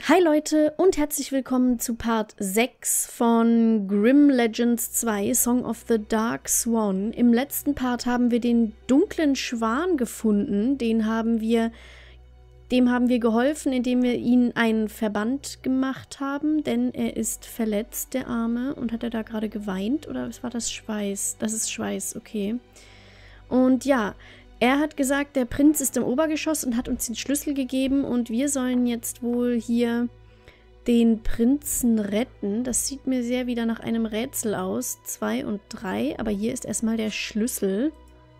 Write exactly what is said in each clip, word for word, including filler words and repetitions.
Hi Leute und herzlich willkommen zu Part sechs von Grim Legends zwei, Song of the Dark Swan. Im letzten Part haben wir den dunklen Schwan gefunden, den haben wir, dem haben wir geholfen, indem wir ihn einen Verband gemacht haben, denn er ist verletzt, der Arme. Und hat er da gerade geweint oder was war das? Schweiß? Das ist Schweiß, okay. Und ja, er hat gesagt, der Prinz ist im Obergeschoss und hat uns den Schlüssel gegeben und wir sollen jetzt wohl hier den Prinzen retten. Das sieht mir sehr wieder nach einem Rätsel aus. Zwei und drei, aber hier ist erstmal der Schlüssel.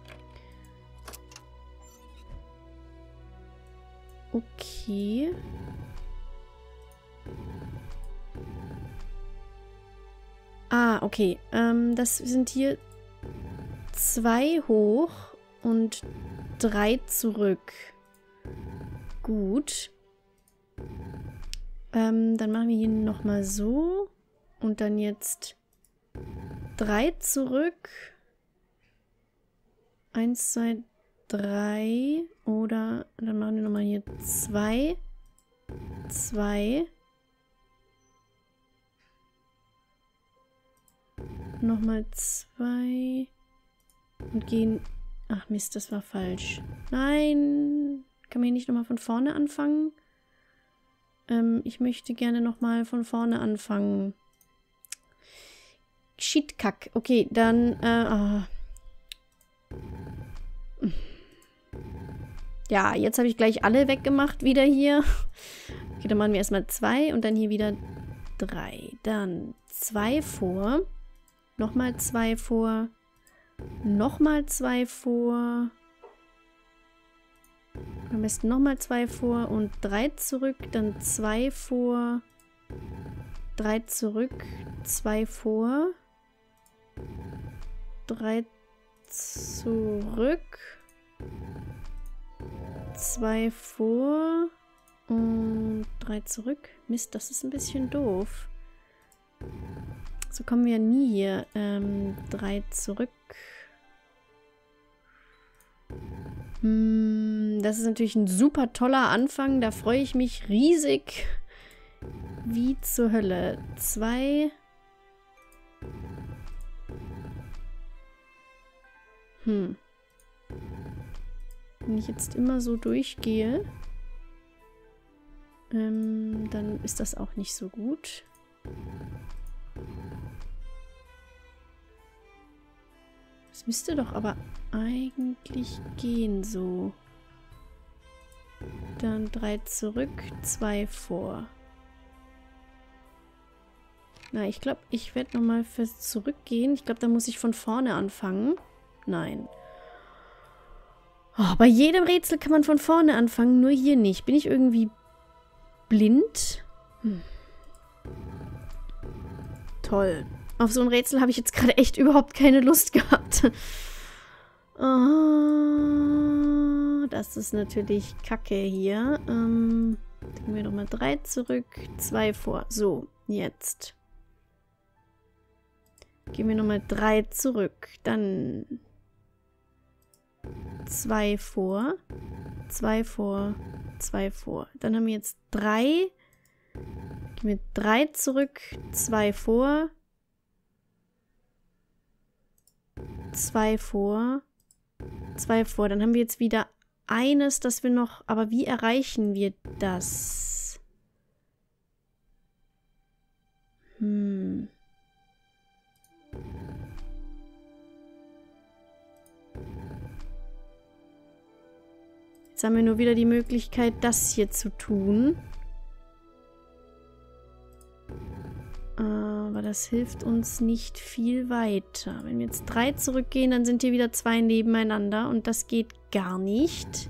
Okay. Ah, okay. Ähm, das sind hier zwei hoch und drei zurück. Gut. Ähm, dann machen wir hier nochmal so. Und dann jetzt drei zurück. Eins, zwei, drei. Oder dann machen wir nochmal hier zwei. Zwei. Nochmal zwei. Und gehen... Ach Mist, das war falsch. Nein. Kann man hier nicht nochmal von vorne anfangen? Ähm, ich möchte gerne nochmal von vorne anfangen. Shitkack. Okay, dann, äh, oh. Ja, jetzt habe ich gleich alle weggemacht wieder hier. Okay, dann machen wir erstmal zwei und dann hier wieder drei. Dann zwei vor. Nochmal zwei vor. Nochmal zwei vor. Am besten nochmal zwei vor und drei zurück, dann zwei vor. Drei zurück, zwei vor. Drei zurück. Zwei vor. Und drei zurück. Mist, das ist ein bisschen doof. So kommen wir nie hier. Ähm, drei zurück. Hm, das ist natürlich ein super toller Anfang. Da freue ich mich riesig. Wie zur Hölle. Zwei. Hm. Wenn ich jetzt immer so durchgehe, ähm, dann ist das auch nicht so gut. Das müsste doch aber eigentlich gehen so. Dann drei zurück, zwei vor. Na, ich glaube, ich werde nochmal fürs Zurückgehen. Ich glaube, da muss ich von vorne anfangen. Nein. Oh, bei jedem Rätsel kann man von vorne anfangen, nur hier nicht. Bin ich irgendwie blind? Hm. Toll. Auf so ein Rätsel habe ich jetzt gerade echt überhaupt keine Lust gehabt. Oh, das ist natürlich Kacke hier. Ähm, legen wir nochmal drei zurück, zwei vor. So, jetzt. Gehen wir nochmal drei zurück. Dann zwei vor, zwei vor, zwei vor. Dann haben wir jetzt drei. Gehen wir drei zurück, zwei vor. Zwei vor. Zwei vor. Dann haben wir jetzt wieder eines, das wir noch... Aber wie erreichen wir das? Hm. Jetzt haben wir nur wieder die Möglichkeit, das hier zu tun. Aber das hilft uns nicht viel weiter. Wenn wir jetzt drei zurückgehen, dann sind hier wieder zwei nebeneinander. Und das geht gar nicht.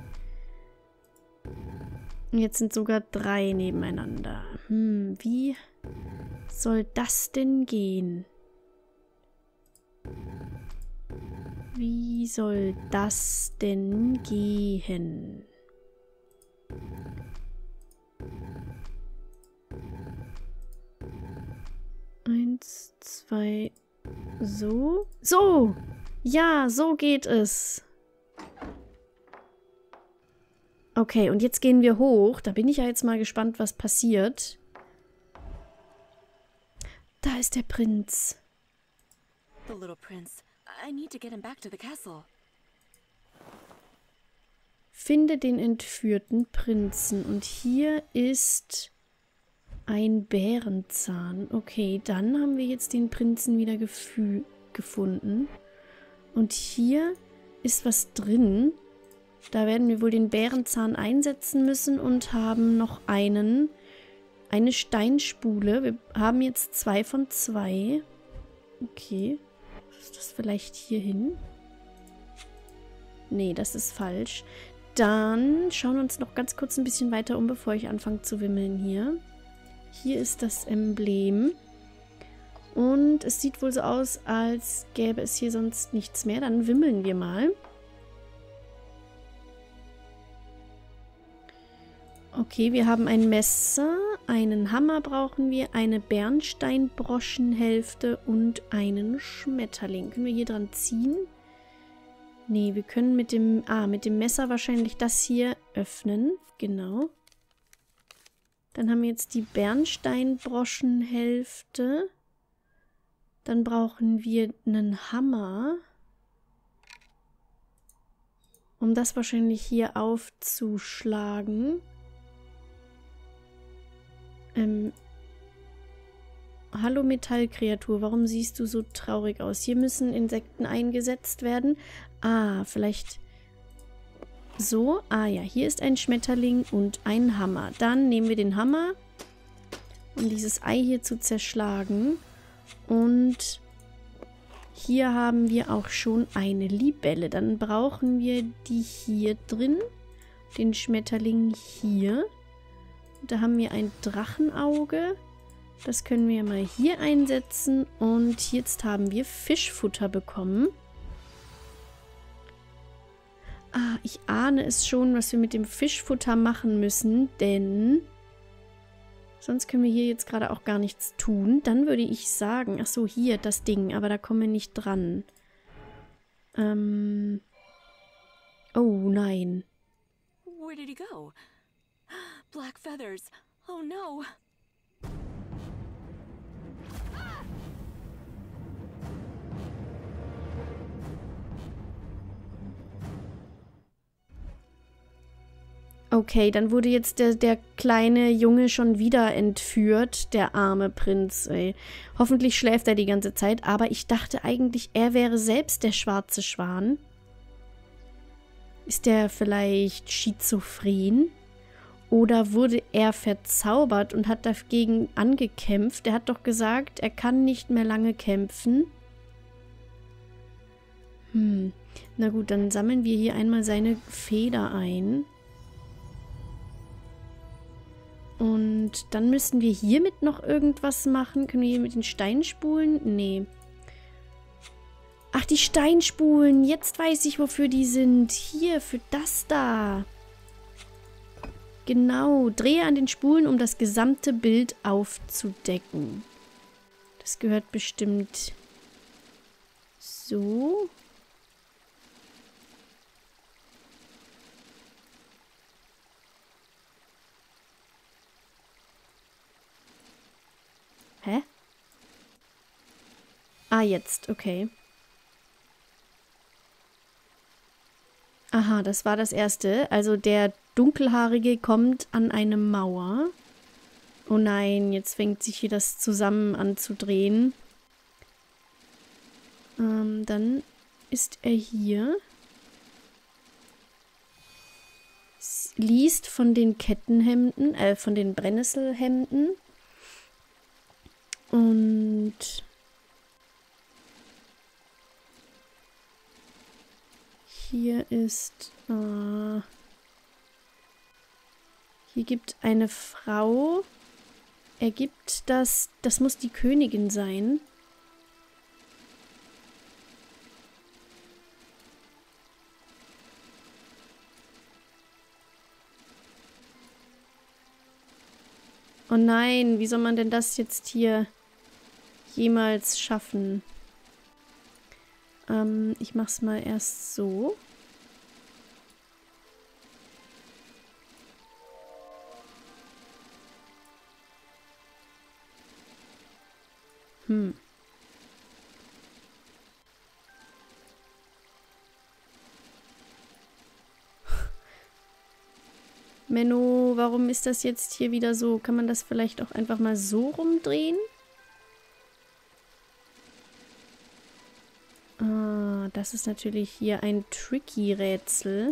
Und jetzt sind sogar drei nebeneinander. Hm, wie soll das denn gehen? Wie soll das denn gehen? Eins, zwei, so. So! Ja, so geht es. Okay, und jetzt gehen wir hoch. Da bin ich ja jetzt mal gespannt, was passiert. Da ist der Prinz. The little prince. I need to get him back to the castle. Finde den entführten Prinzen. Und hier ist ein Bärenzahn. Okay, dann haben wir jetzt den Prinzen wieder gefunden. Und hier ist was drin. Da werden wir wohl den Bärenzahn einsetzen müssen und haben noch einen, eine Steinspule. Wir haben jetzt zwei von zwei. Okay. Ist das vielleicht hier hin? Nee, das ist falsch. Dann schauen wir uns noch ganz kurz ein bisschen weiter um, bevor ich anfange zu wimmeln hier. Hier ist das Emblem. Und es sieht wohl so aus, als gäbe es hier sonst nichts mehr. Dann wimmeln wir mal. Okay, wir haben ein Messer, einen Hammer brauchen wir, eine Bernsteinbroschenhälfte und einen Schmetterling. Können wir hier dran ziehen? Nee, wir können mit dem, ah, mit dem Messer wahrscheinlich das hier öffnen. Genau. Dann haben wir jetzt die Bernsteinbroschenhälfte. Dann brauchen wir einen Hammer, um das wahrscheinlich hier aufzuschlagen. Ähm, Hallo Metallkreatur, warum siehst du so traurig aus? Hier müssen Insekten eingesetzt werden. Ah, vielleicht so. Ah ja, hier ist ein Schmetterling und ein Hammer. Dann nehmen wir den Hammer, um dieses Ei hier zu zerschlagen. Und hier haben wir auch schon eine Libelle. Dann brauchen wir die hier drin, den Schmetterling hier. Da haben wir ein Drachenauge. Das können wir mal hier einsetzen. Und jetzt haben wir Fischfutter bekommen. Ah, ich ahne es schon, was wir mit dem Fischfutter machen müssen. Denn sonst können wir hier jetzt gerade auch gar nichts tun. Dann würde ich sagen, ach so, hier das Ding. Aber da kommen wir nicht dran. Ähm. Oh, nein. Where did he go? Black feathers. Oh no. Okay, dann wurde jetzt der, der kleine Junge schon wieder entführt, der arme Prinz, ey. Hoffentlich schläft er die ganze Zeit, aber ich dachte eigentlich, er wäre selbst der schwarze Schwan. Ist der vielleicht schizophren? Oder wurde er verzaubert und hat dagegen angekämpft? Er hat doch gesagt, er kann nicht mehr lange kämpfen. Hm, na gut, dann sammeln wir hier einmal seine Feder ein. Und dann müssen wir hiermit noch irgendwas machen. Können wir hier mit den Steinspulen? Nee. Ach, die Steinspulen. Jetzt weiß ich, wofür die sind. Hier, für das da. Genau. Drehe an den Spulen, um das gesamte Bild aufzudecken. Das gehört bestimmt so. Hä? Ah, jetzt. Okay. Aha, das war das erste. Also der Dunkelhaarige kommt an eine Mauer. Oh nein, jetzt fängt sich hier das zusammen an zu drehen. Ähm, dann ist er hier. S- liest von den Kettenhemden, äh, von den Brennnesselhemden. Und hier ist, äh, hier gibt eine Frau, er gibt das, das muss die Königin sein. Oh nein, wie soll man denn das jetzt hier jemals schaffen? Ähm, ich mach's mal erst so. Hm. Menno, warum ist das jetzt hier wieder so? Kann man das vielleicht auch einfach mal so rumdrehen? Ah, das ist natürlich hier ein tricky Rätsel.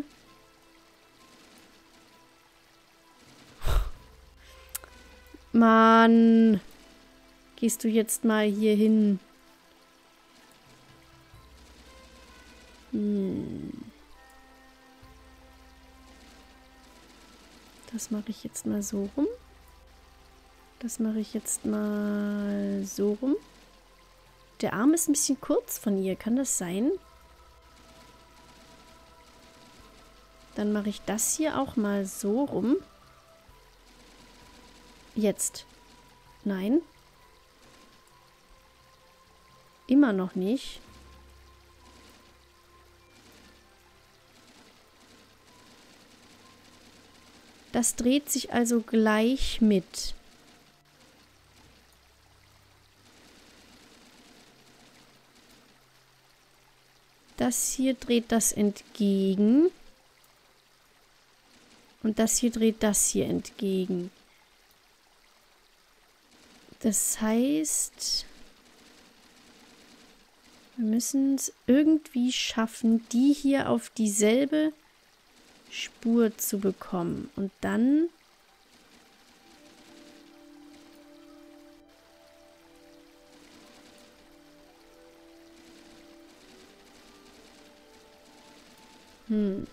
Mann. Gehst du jetzt mal hier hin? Hm. Das mache ich jetzt mal so rum. Das mache ich jetzt mal so rum. Der Arm ist ein bisschen kurz von ihr. Kann das sein? Dann mache ich das hier auch mal so rum. Jetzt. Nein. Immer noch nicht. Das dreht sich also gleich mit. Das hier dreht das entgegen. Und das hier dreht das hier entgegen. Das heißt, wir müssen es irgendwie schaffen, die hier auf dieselbe Spur zu bekommen. Und dann hm.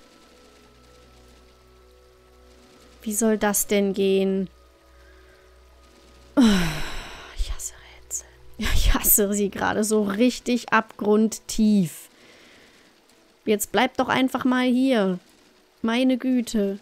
Wie soll das denn gehen? Oh, ich hasse Rätsel. Ich hasse sie gerade so richtig abgrundtief. Jetzt bleib doch einfach mal hier. Meine Güte.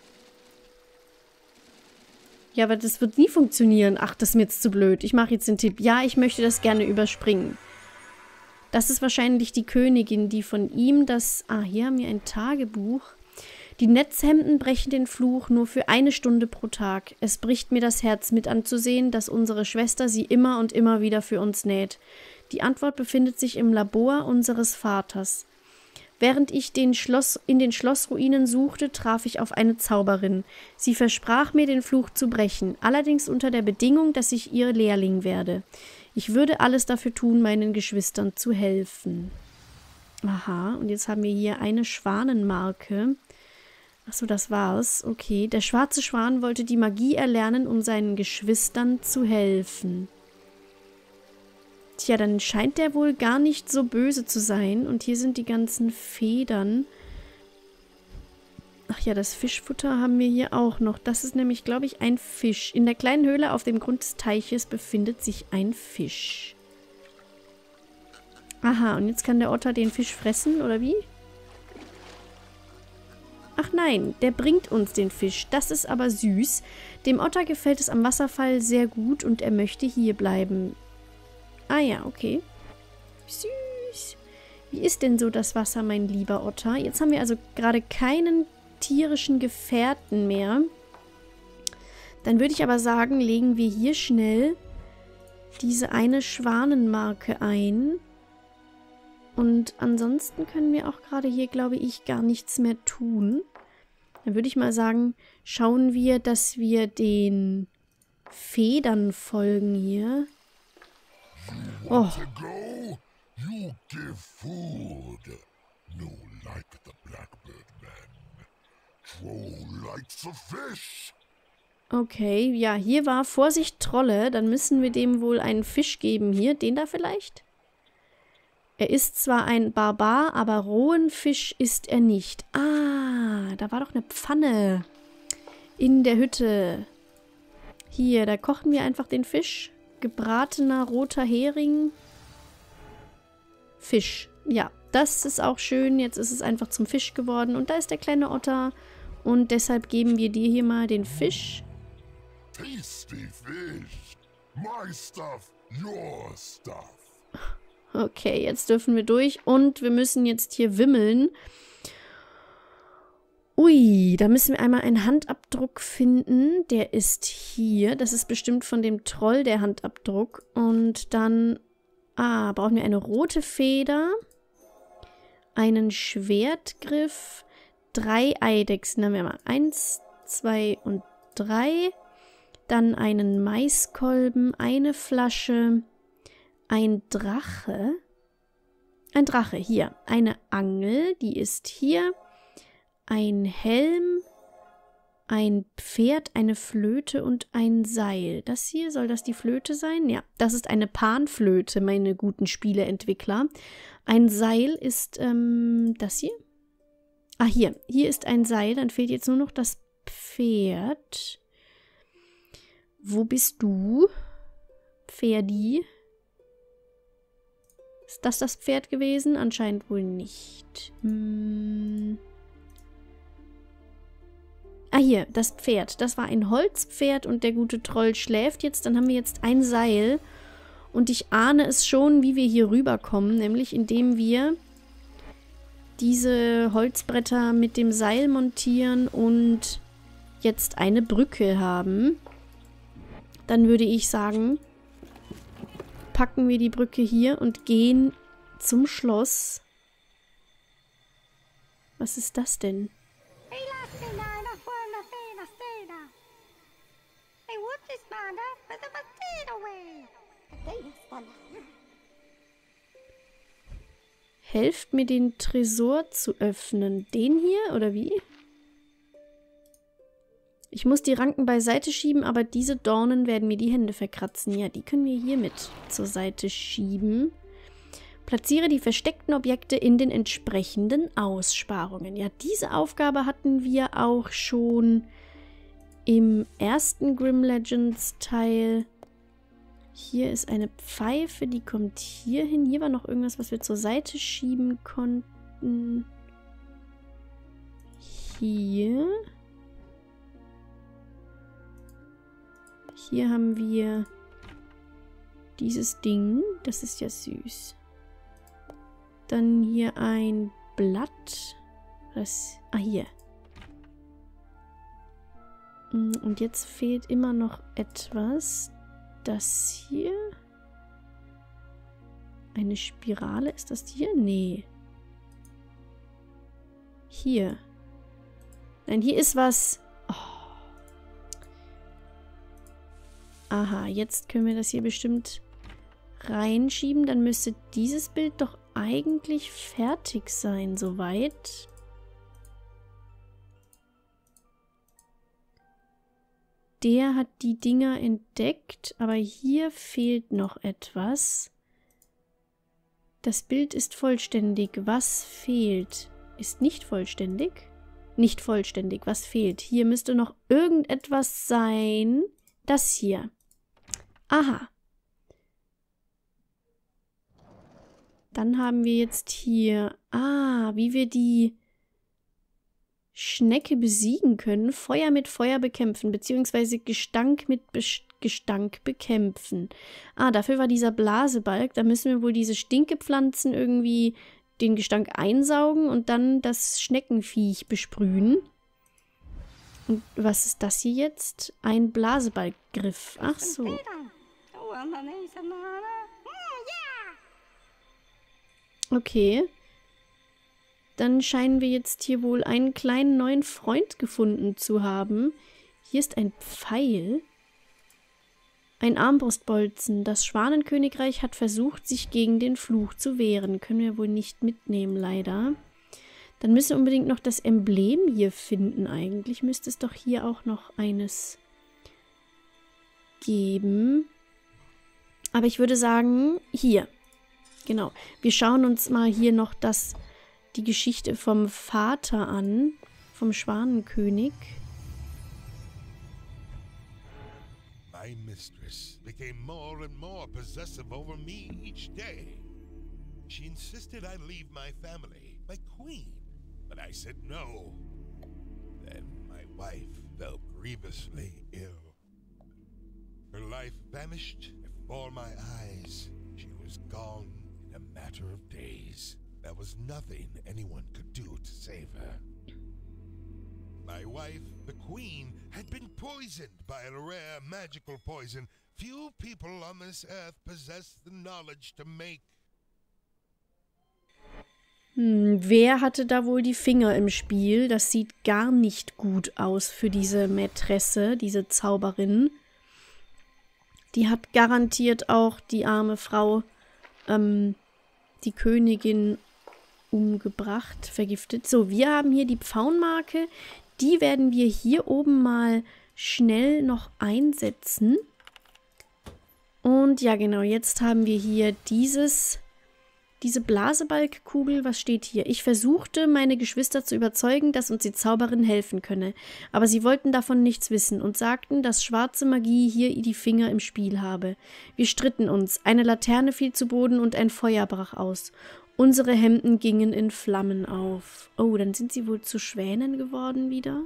Ja, aber das wird nie funktionieren. Ach, das ist mir jetzt zu blöd. Ich mache jetzt den Tipp. Ja, ich möchte das gerne überspringen. Das ist wahrscheinlich die Königin, die von ihm das... Ah, hier haben wir ein Tagebuch. Die Netzhemden brechen den Fluch nur für eine Stunde pro Tag. Es bricht mir das Herz mit anzusehen, dass unsere Schwester sie immer und immer wieder für uns näht. Die Antwort befindet sich im Labor unseres Vaters. Während ich den Schloss, in den Schlossruinen suchte, traf ich auf eine Zauberin. Sie versprach mir, den Fluch zu brechen, allerdings unter der Bedingung, dass ich ihr Lehrling werde. Ich würde alles dafür tun, meinen Geschwistern zu helfen. Aha, und jetzt haben wir hier eine Schwanenmarke. Achso, das war's. Okay, der schwarze Schwan wollte die Magie erlernen, um seinen Geschwistern zu helfen. Tja, dann scheint der wohl gar nicht so böse zu sein. Und hier sind die ganzen Federn. Ach ja, das Fischfutter haben wir hier auch noch. Das ist nämlich, glaube ich, ein Fisch. In der kleinen Höhle auf dem Grund des Teiches befindet sich ein Fisch. Aha, und jetzt kann der Otter den Fisch fressen, oder wie? Ach nein, der bringt uns den Fisch. Das ist aber süß. Dem Otter gefällt es am Wasserfall sehr gut und er möchte hier bleiben. Ah ja, okay. Süß. Wie ist denn so das Wasser, mein lieber Otter? Jetzt haben wir also gerade keinen tierischen Gefährten mehr. Dann würde ich aber sagen, legen wir hier schnell diese eine Schwanenmarke ein. Und ansonsten können wir auch gerade hier, glaube ich, gar nichts mehr tun. Dann würde ich mal sagen, schauen wir, dass wir den Federn folgen hier. Oh. You give food. No like the blackbird man. Troll likes a fish. Okay, ja, hier war Vorsicht Trolle. Dann müssen wir dem wohl einen Fisch geben hier. Den da vielleicht? Er ist zwar ein Barbar, aber rohen Fisch isst er nicht. Ah, da war doch eine Pfanne in der Hütte. Hier, da kochen wir einfach den Fisch. Gebratener roter Hering. Fisch. Ja, das ist auch schön. Jetzt ist es einfach zum Fisch geworden. Und da ist der kleine Otter. Und deshalb geben wir dir hier mal den Fisch. Tasty fish. My stuff, your stuff. Okay, jetzt dürfen wir durch. Und wir müssen jetzt hier wimmeln. Ui, da müssen wir einmal einen Handabdruck finden. Der ist hier. Das ist bestimmt von dem Troll der Handabdruck. Und dann Ah, brauchen wir eine rote Feder, einen Schwertgriff, drei Eidechsen. Dann haben wir mal eins, zwei und drei. Dann einen Maiskolben, eine Flasche, ein Drache. Ein Drache, hier. Eine Angel, die ist hier. Ein Helm, ein Pferd, eine Flöte und ein Seil. Das hier, soll das die Flöte sein? Ja, das ist eine Panflöte, meine guten Spieleentwickler. Ein Seil ist, ähm, das hier? Ah, hier. Hier ist ein Seil, dann fehlt jetzt nur noch das Pferd. Wo bist du? Pferdi? Ist das das Pferd gewesen? Anscheinend wohl nicht. Hm. Ah, hier, das Pferd. Das war ein Holzpferd und der gute Troll schläft jetzt. Dann haben wir jetzt ein Seil. Und ich ahne es schon, wie wir hier rüberkommen. Nämlich indem wir diese Holzbretter mit dem Seil montieren und jetzt eine Brücke haben. Dann würde ich sagen, packen wir die Brücke hier und gehen zum Schloss. Was ist das denn? Helft mir, den Tresor zu öffnen. Den hier, oder wie? Ich muss die Ranken beiseite schieben, aber diese Dornen werden mir die Hände verkratzen. Ja, die können wir hier mit zur Seite schieben. Platziere die versteckten Objekte in den entsprechenden Aussparungen. Ja, diese Aufgabe hatten wir auch schon im ersten Grim Legends Teil. Hier ist eine Pfeife, die kommt hier hin. Hier war noch irgendwas, was wir zur Seite schieben konnten. Hier. Hier haben wir dieses Ding. Das ist ja süß. Dann hier ein Blatt. Das, ah, hier. Und jetzt fehlt immer noch etwas. Das hier. Eine Spirale. Ist das hier? Nee. Hier. Nein, hier ist was. Oh. Aha, jetzt können wir das hier bestimmt reinschieben. Dann müsste dieses Bild doch eigentlich fertig sein, soweit. Der hat die Dinger entdeckt, aber hier fehlt noch etwas. Das Bild ist vollständig. Was fehlt? Ist nicht vollständig? Nicht vollständig. Was fehlt? Hier müsste noch irgendetwas sein. Das hier. Aha. Dann haben wir jetzt hier, ah, wie wir die Schnecke besiegen können. Feuer mit Feuer bekämpfen, beziehungsweise Gestank mit Be Gestank bekämpfen. Ah, dafür war dieser Blasebalg. Da müssen wir wohl diese Stinkepflanzen irgendwie den Gestank einsaugen und dann das Schneckenviech besprühen. Und was ist das hier jetzt? Ein Blasebalggriff. Ach so. Okay. Dann scheinen wir jetzt hier wohl einen kleinen neuen Freund gefunden zu haben. Hier ist ein Pfeil. Ein Armbrustbolzen. Das Schwanenkönigreich hat versucht, sich gegen den Fluch zu wehren. Können wir wohl nicht mitnehmen, leider. Dann müssen wir unbedingt noch das Emblem hier finden. Eigentlich müsste es doch hier auch noch eines geben. Aber ich würde sagen, hier. Genau. Wir schauen uns mal hier noch das, die Geschichte vom Vater an. Vom Schwanenkönig. My mistress became more and more possessive over me each day. She insisted I leave my family, my queen, but I said no. Then my wife fell grievously ill. Her life vanished before my eyes. She was gone in a matter of days. There was nothing anyone could do to save her. My wife, the queen, had been poisoned by a rare magical poison Few people on this earth possess the knowledge to make. Hm, wer hatte da wohl die Finger im Spiel? Das sieht gar nicht gut aus für diese Mätresse, diese Zauberin. Die hat garantiert auch die arme Frau, ähm, die Königin umgebracht, vergiftet. So, wir haben hier die Pfauenmarke. Die werden wir hier oben mal schnell noch einsetzen. Und ja, genau, jetzt haben wir hier dieses, diese Blasebalgkugel. Was steht hier? Ich versuchte, meine Geschwister zu überzeugen, dass uns die Zauberin helfen könne. Aber sie wollten davon nichts wissen und sagten, dass schwarze Magie hier die Finger im Spiel habe. Wir stritten uns. Eine Laterne fiel zu Boden und ein Feuer brach aus. Unsere Hemden gingen in Flammen auf. Oh, dann sind sie wohl zu Schwänen geworden wieder?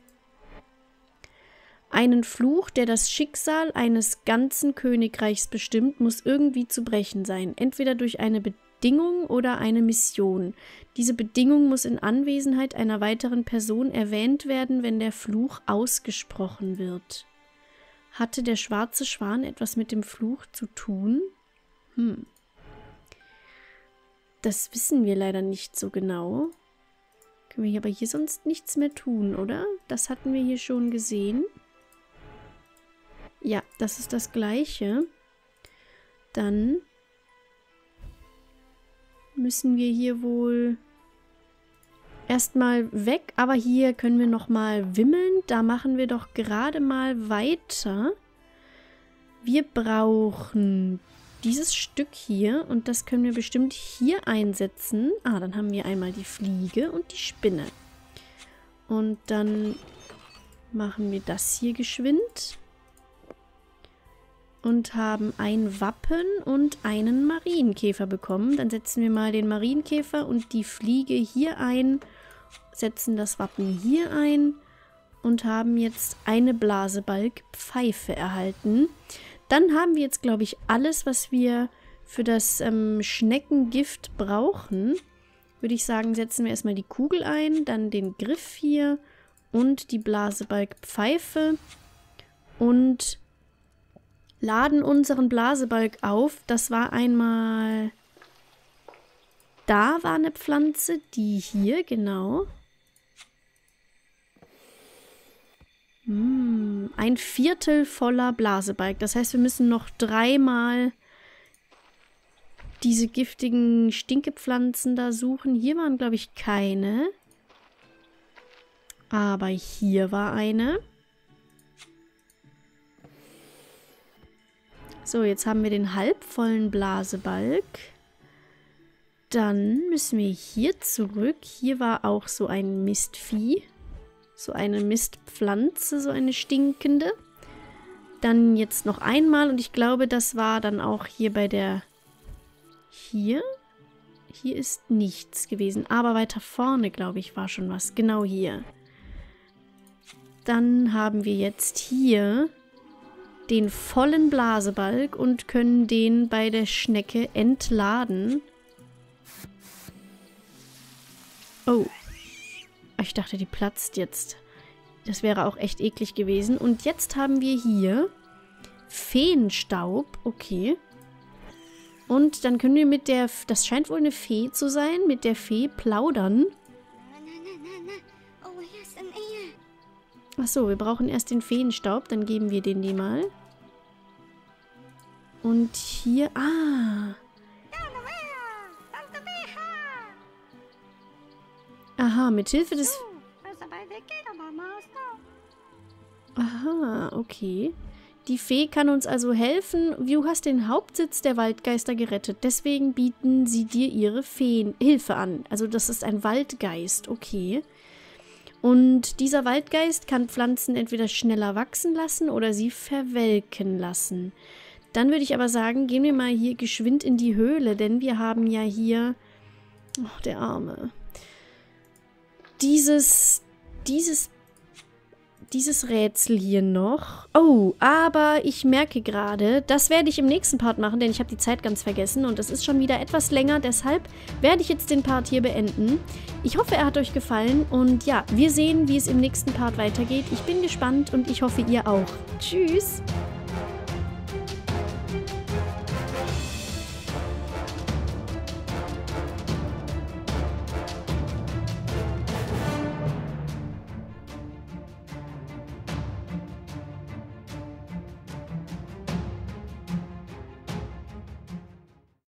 Einen Fluch, der das Schicksal eines ganzen Königreichs bestimmt, muss irgendwie zu brechen sein. Entweder durch eine Bedingung oder eine Mission. Diese Bedingung muss in Anwesenheit einer weiteren Person erwähnt werden, wenn der Fluch ausgesprochen wird. Hatte der schwarze Schwan etwas mit dem Fluch zu tun? Hm. Das wissen wir leider nicht so genau. Können wir hier aber hier sonst nichts mehr tun, oder? Das hatten wir hier schon gesehen. Ja, das ist das Gleiche. Dann müssen wir hier wohl erstmal weg. Aber hier können wir nochmal wimmeln. Da machen wir doch gerade mal weiter. Wir brauchen dieses Stück hier und das können wir bestimmt hier einsetzen. Ah, dann haben wir einmal die Fliege und die Spinne. Und dann machen wir das hier geschwind. Und haben ein Wappen und einen Marienkäfer bekommen. Dann setzen wir mal den Marienkäfer und die Fliege hier ein, setzen das Wappen hier ein und haben jetzt eine Blasebalgpfeife erhalten. Dann haben wir jetzt, glaube ich, alles, was wir für das ähm, Schneckengift brauchen. Würde ich sagen, setzen wir erstmal die Kugel ein, dann den Griff hier und die Blasebalgpfeife und laden unseren Blasebalg auf. Das war einmal... Da war eine Pflanze, die hier, genau. Hm, ein Viertel voller Blasebalg. Das heißt, wir müssen noch dreimal diese giftigen Stinkepflanzen da suchen. Hier waren, glaube ich, keine. Aber hier war eine. So, jetzt haben wir den halbvollen Blasebalg. Dann müssen wir hier zurück. Hier war auch so ein Mistvieh. So eine Mistpflanze, so eine stinkende. Dann jetzt noch einmal. Und ich glaube, das war dann auch hier bei der... Hier? Hier ist nichts gewesen. Aber weiter vorne, glaube ich, war schon was. Genau hier. Dann haben wir jetzt hier den vollen Blasebalg und können den bei der Schnecke entladen. Oh. Ich dachte, die platzt jetzt. Das wäre auch echt eklig gewesen. Und jetzt haben wir hier Feenstaub. Okay. Und dann können wir mit der... Das scheint wohl eine Fee zu sein. Mit der Fee plaudern. Achso, wir brauchen erst den Feenstaub. Dann geben wir den die mal. Und hier... Ah. Aha, mit Hilfe des... Aha, okay. Die Fee kann uns also helfen. Du hast den Hauptsitz der Waldgeister gerettet. Deswegen bieten sie dir ihre Feen Hilfe an. Also das ist ein Waldgeist, okay. Und dieser Waldgeist kann Pflanzen entweder schneller wachsen lassen oder sie verwelken lassen. Dann würde ich aber sagen, gehen wir mal hier geschwind in die Höhle, denn wir haben ja hier... Oh, der Arme. Dieses... Dieses... Dieses Rätsel hier noch. Oh, aber ich merke gerade, das werde ich im nächsten Part machen, denn ich habe die Zeit ganz vergessen und es ist schon wieder etwas länger. Deshalb werde ich jetzt den Part hier beenden. Ich hoffe, er hat euch gefallen und ja, wir sehen, wie es im nächsten Part weitergeht. Ich bin gespannt und ich hoffe, ihr auch. Tschüss!